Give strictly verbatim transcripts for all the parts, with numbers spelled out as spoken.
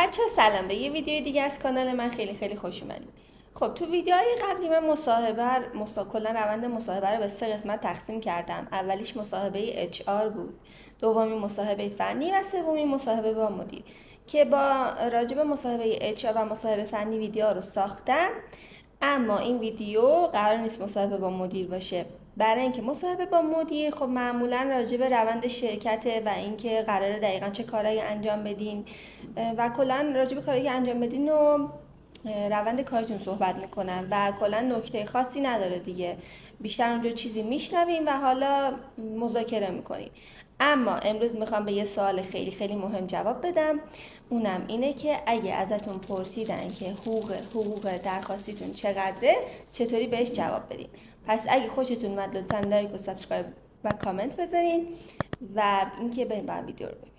بچه ها سلام، به یه ویدیو دیگه از کانال من خیلی خیلی خوش اومدید. خب تو ویدیوهای قبلی من مصاحبه مصا... کلا روند مصاحبه رو به سه قسمت تقسیم کردم. اولیش مصاحبه اچ آر بود، دومی مصاحبه فنی و سومی مصاحبه با مدیر که با راجب مصاحبه اچ آر و مصاحبه فنی ویدیو رو ساختم. اما این ویدیو قرار نیست مصاحبه با مدیر باشه، برای اینکه مصاحبه با مدیر خب معمولا راجع به روند شرکته و اینکه قراره دقیقاً چه کارهایی انجام بدین و کلا راجع به کاری که انجام بدین و روند کارتون صحبت میکنن و کلا نکته خاصی نداره دیگه، بیشتر اونجا چیزی میشنویم و حالا مذاکره میکنیم. اما امروز میخوام به یه سوال خیلی خیلی مهم جواب بدم، اونم اینه که اگه ازتون پرسیدن که حقوق حقوق درخواستیتون چقدره، چطوری بهش جواب بدین. پس اگه خوشتون اومد لطفا لایک و سابسکرایب و کامنت بذارین و اینکه بریم با ویدیو رو ببینیم.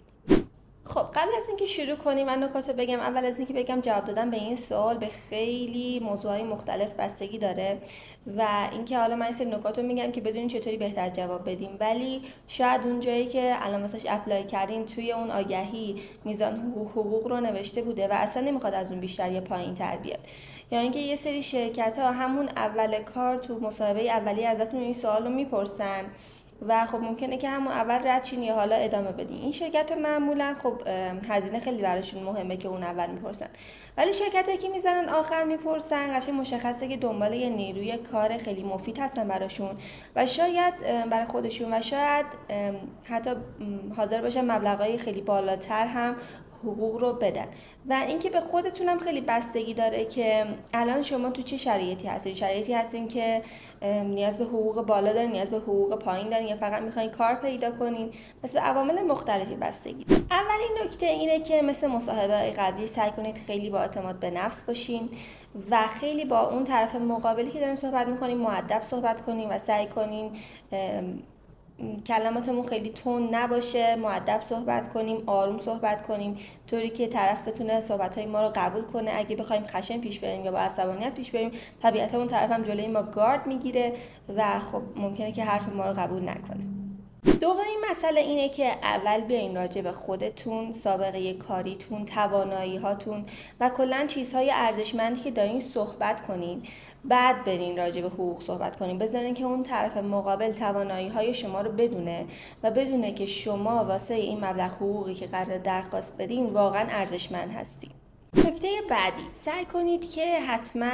خب قبل از اینکه شروع کنیم من نکات رو بگم. اول از اینکه بگم جواب دادن به این سوال به خیلی موضوعهای مختلف بستگی داره و اینکه حالا من این سری نکات رو میگم که بدونین چطوری بهتر جواب بدیم، ولی شاید اون جایی که الان واسش اپلای کردین توی اون آگهی میزان حقوق حقوق رو نوشته بوده و اصلا نمیخواد از اون بیشتر یا پایین تر بیاد، یا اینکه یه سری شرکت ها همون اول کار تو مصاحبه اولی ازتون این سوال رو میپرسن و خب ممکنه که همون اول رد چین یا حالا ادامه بدین. این شرکت معمولا خب هزینه خیلی براشون مهمه که اون اول میپرسن، ولی شرکتایی که میزنن آخر میپرسن قشنگ مشخصه که دنبال یه نیروی کار خیلی مفید هستن براشون و شاید برای خودشون و شاید حتی حاضر باشن مبلغای خیلی بالاتر هم حقوق رو بدن. و اینکه به خودتونم خیلی بستگی داره که الان شما تو چه شرایطی هستین. شرایطی هستین که نیاز به حقوق بالا دارین، نیاز به حقوق پایین دارین، یا فقط میخواین کار پیدا کنین. پس به عوامل مختلفی بستگی داره. اولین نکته اینه که مثل مصاحبه قبلی سعی کنید خیلی با اعتماد به نفس باشین و خیلی با اون طرف مقابلی که دارین صحبت میکنین مؤدب صحبت کنین و سعی کنین کلماتمون خیلی تند نباشه، مؤدب صحبت کنیم، آروم صحبت کنیم، طوری که طرف بتونه صحبت‌های ما رو قبول کنه. اگه بخوایم خشن پیش بریم یا با عصبانیت پیش بریم، طبیعتا اون طرف هم جلوی ما گارد میگیره و خب ممکنه که حرف ما رو قبول نکنه. دومین مسئله اینه که اول بیاین راجع به خودتون، سابقه کاریتون، توانایی هاتون و کلا چیزهای ارزشمندی که دارین صحبت کنین، بعد برین راجع به حقوق صحبت کنین. بذارین که اون طرف مقابل توانایی های شما رو بدونه و بدونه که شما واسه این مبلغ حقوقی که قرار درخواست بدین واقعا ارزشمند هستین. نکته بعدی، سعی کنید که حتما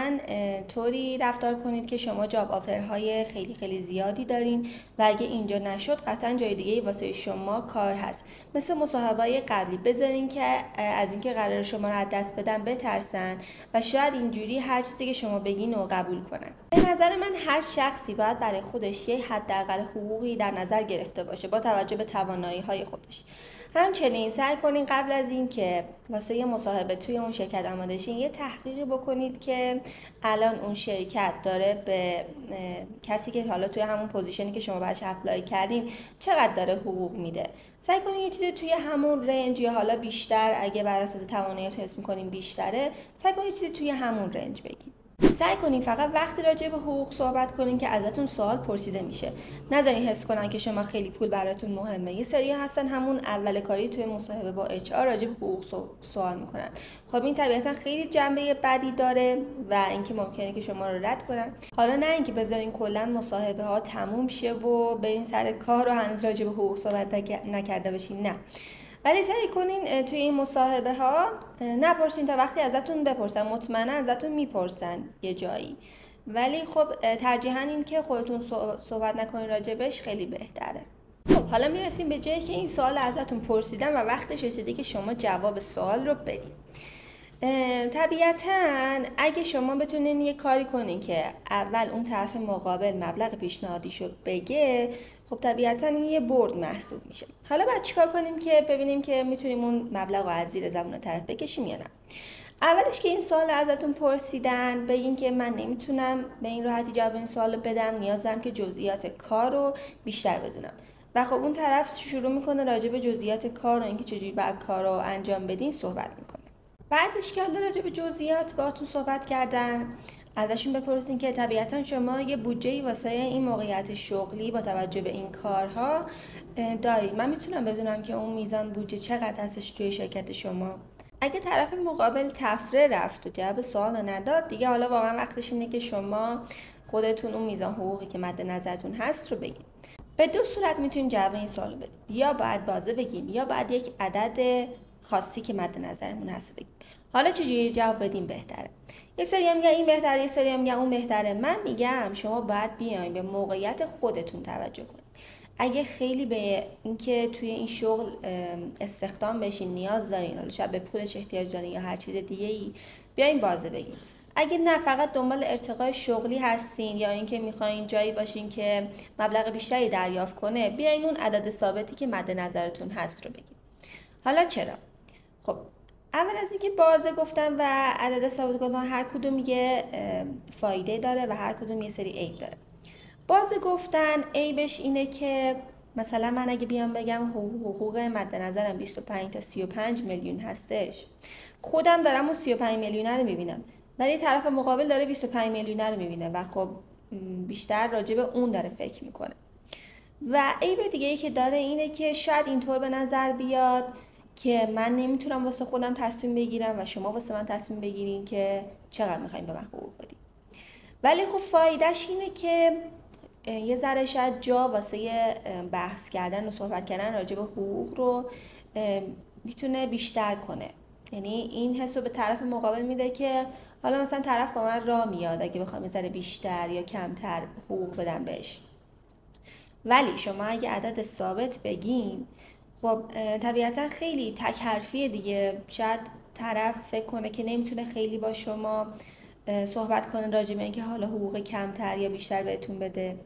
طوری رفتار کنید که شما جاب آفرهای خیلی خیلی زیادی دارین و اگه اینجا نشد قطعا جای دیگه واسه شما کار هست. مثل مصاحبه‌های قبلی بذارین که از اینکه قرار شما رو از دست بدن بترسن و شاید اینجوری هر چیزی که شما بگین رو قبول کنن. به نظر من هر شخصی باید برای خودش یه حداقل حقوقی در نظر گرفته باشه با توجه به توانایی‌های خودش. همچنین سعی کنین قبل از این که واسه یه مصاحبه توی اون شرکت آماده شین یه تحقیقی بکنید که الان اون شرکت داره به کسی که حالا توی همون پوزیشنی که شما براش اپلای کردین چقدر داره حقوق میده. سعی کنین یه چیزی توی همون رنج یا حالا بیشتر، اگه بر اساس تواناییتون حس می‌کنین بیشتره، سعی کنین یه چیزی توی همون رنج بگید. سعی کنین فقط وقتی راجع به حقوق صحبت کنین که ازتون سوال پرسیده میشه. نذارین حس کنن که شما خیلی پول براتون مهمه. یه سری هستن همون اول کاری توی مصاحبه با اچ آر راجع به حقوق سوال میکنن. خب این طبیعتا خیلی جنبه بدی داره و اینکه ممکنه که شما رو رد کنن. حالا نه اینکه بذارین کلا مصاحبه ها تموم شه و برین سر کار و هنوز راجع به حقوق صحبت نکرده باشین، نه. ولی سعی کنین توی این مصاحبه ها نپرسین تا وقتی ازتون بپرسن. مطمئنا ازتون میپرسن یه جایی، ولی خب ترجیحاً این که خودتون صحبت نکنین راجبش خیلی بهتره. خب حالا میرسیم به جایی که این سوال ازتون پرسیدن و وقتش رسیده که شما جواب سوال رو بدین. طبیعتاً اگه شما بتونین یه کاری کنین که اول اون طرف مقابل مبلغ پیشنهادیشو بگه، خب طبیعتاً این یه برد محسوب میشه. حالا باید چیکار کنیم که ببینیم که میتونیم اون مبلغ رو از زیر زبون طرف بکشیم یا نه؟ اولش که این سوال ازتون پرسیدن بگین که من نمیتونم به این راحتی جواب این سوال بدم، نیاز دارم که جزئیات کار رو بیشتر بدونم. و خب اون طرف شروع میکنه راجع به جزئیات کار و اینکه چجوری باید کار رو انجام بدین صحبت میکنه. بعدش که حالا راجع به جزئیات باهاتون صحبت کردن، ازشون بپرسین که طبیعتا شما یه بودجه‌ای واسه این موقعیت شغلی با توجه به این کارها دارید. من میتونم بدونم که اون میزان بودجه چقدر هستش توی شرکت شما؟ اگه طرف مقابل تفره رفت و جواب سوال رو نداد، دیگه حالا واقعا وقتش اینه که شما خودتون اون میزان حقوقی که مد نظرتون هست رو بگید. به دو صورت میتونیم جواب این سوال رو بدیم، یا باید بازه بگیم یا باید یک عدد خاصی که مد نظرمون هست بگیم. حالا چجوری جواب بدیم بهتره؟ یه سری میگن این بهتره، یه سری میگن اون بهتره. من میگم شما باید بیاین به موقعیت خودتون توجه کنید. اگه خیلی به اینکه توی این شغل استخدام بشین نیاز دارین، حالا شاید به پولش احتیاج دارین یا هر چیز دیگه ای، بیاین بازه بگین. اگه نه فقط دنبال ارتقای شغلی هستین یا اینکه میخواین جایی باشین که مبلغ بیشتری دریافت کنه، بیاین اون عدد ثابتی که مد نظرتون هست رو بگین. حالا چرا؟ خب اول از اینکه بازه گفتم و عدد ثابت گفتم، هر کدوم یه فایده داره و هر کدوم یه سری عیب داره. بازه گفتن عیبش اینه که مثلا من اگه بیام بگم حقوق مد نظرم بیست و پنج تا سی و پنج میلیون هستش، خودم دارم اون سی و پنج میلیون رو میبینم، ولی طرف مقابل داره بیست و پنج میلیون رو میبینه و خب بیشتر راجع به اون داره فکر میکنه. و عیب دیگه ای که داره اینه که شاید اینطور به نظر بیاد که من نمیتونم واسه خودم تصمیم بگیرم و شما واسه من تصمیم بگیرین که چقدر میخواین به من حقوق بدین. ولی خب فایدهش اینه که یه ذره شاید جا واسه بحث کردن و صحبت کردن راجع به حقوق رو میتونه بیشتر کنه. یعنی این حس رو به طرف مقابل میده که حالا مثلا طرف با من راه میاد اگه بخوام یه ذره بیشتر یا کمتر حقوق بدم بهش. ولی شما اگه عدد ثابت بگین، خب طبیعتا خیلی تک حرفیه دیگه. شاید طرف فکر کنه که نمیتونه خیلی با شما صحبت کنه راجع به اینکه حالا حقوق کمتر یا بیشتر بهتون بده.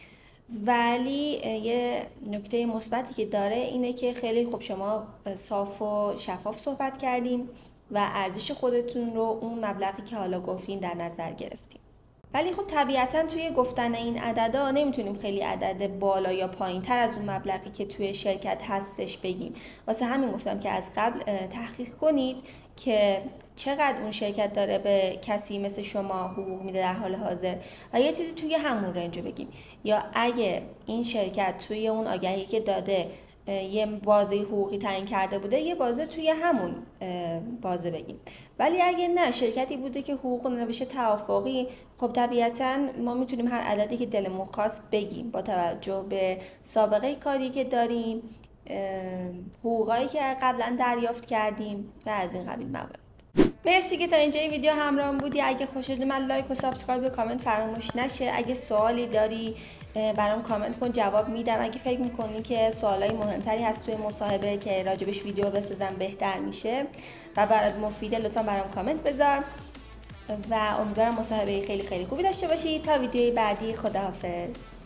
ولی یه نکته مثبتی که داره اینه که خیلی خوب شما صاف و شفاف صحبت کردیم و ارزش خودتون رو اون مبلغی که حالا گفتین در نظر گرفتیم. ولی خب طبیعتا توی گفتن این عددا نمیتونیم خیلی عدد بالا یا پایین تر از اون مبلغی که توی شرکت هستش بگیم. واسه همین گفتم که از قبل تحقیق کنید که چقدر اون شرکت داره به کسی مثل شما حقوق میده در حال حاضر و یه چیزی توی همون رنج بگیم. یا اگه این شرکت توی اون آگهی که داده یه بازه حقوقی تعیین کرده بوده، یه بازه توی همون بازه بگیم. ولی اگه نه شرکتی بوده که حقوق نوشته توافقی، خب طبیعتا ما میتونیم هر عددی که دلمون خواست بگیم با توجه به سابقه کاری که داریم، حقوقایی که قبلا دریافت کردیم و از این قبیل موارد. مرسی که تا اینجای ویدیو همراهم بودی. اگه خوشت اومد لایک و سابسکرایب و کامنت فراموش نشه. اگه سوالی داری برام کامنت کن، جواب میدم. اگه فکر میکنی که سوالای مهمتری هست توی مصاحبه که راجبش ویدیو بسازم بهتر میشه و برات مفیده، لطفا برام کامنت بذار و امیدوارم مصاحبه خیلی خیلی خوبی داشته باشی. تا ویدیوی بعدی، خداحافظ.